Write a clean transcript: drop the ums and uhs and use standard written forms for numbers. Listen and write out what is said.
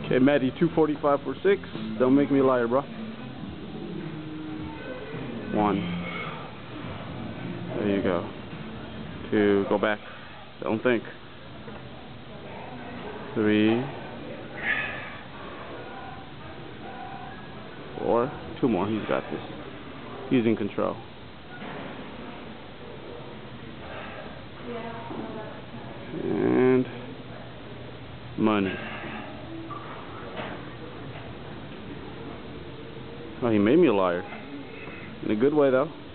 Okay, Maddie, 245 for 6. Don't make me a liar, bro. 1. There you go. 2. Go back. Don't think. 3. 4. 2 more. He's got this. He's in control. And money. Oh, he made me a liar. In a good way, though.